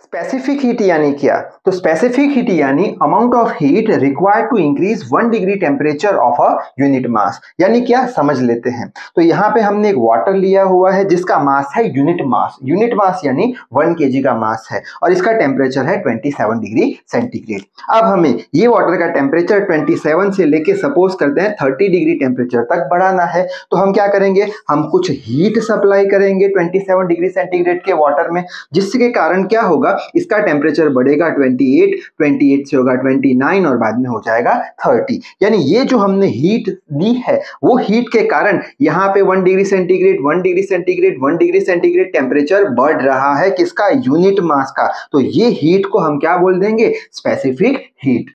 Specific heat यानी क्या? तो स्पेसिफिक हीट यानी amount of heat required to increase 1 degree temperature of a unit mass. यानी क्या, समझ लेते हैं। तो यहाँ पे हमने एक वाटर लिया हुआ है जिसका मास है यूनिट मास। यूनिट मास यानी 1 केजी का मास है और इसका टेम्परेचर है 27 डिग्री सेंटीग्रेड। अब हमें ये वाटर का टेम्परेचर 27 से लेके सपोज करते हैं 30 डिग्री टेम्परेचर तक बढ़ाना है। तो हम क्या करेंगे, हम कुछ हीट सप्लाई करेंगे 27 डिग्री सेंटीग्रेड के वाटर में, जिसके कारण क्या होगा, इसका टेम्परेचर बढ़ेगा 28, 28 से होगा 29 और बाद में हो जाएगा 30। यानी ये जो हमने हीट दी है वो हीट के कारण यहाँ पे 1 degree centigrade 1 degree centigrade 1 degree centigrade temperature बढ़ रहा है, किसका, यूनिट मास का। तो ये हीट को हम क्या बोल देंगे, स्पेसिफिक हीट।